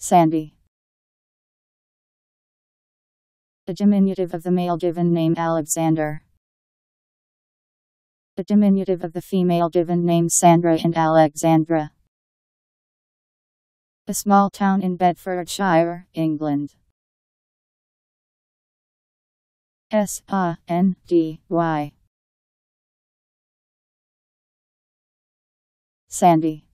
Sandy. A diminutive of the male given name Alexander. A diminutive of the female given names Sandra and Alexandra. A small town in Bedfordshire, England. Sandy. Sandy.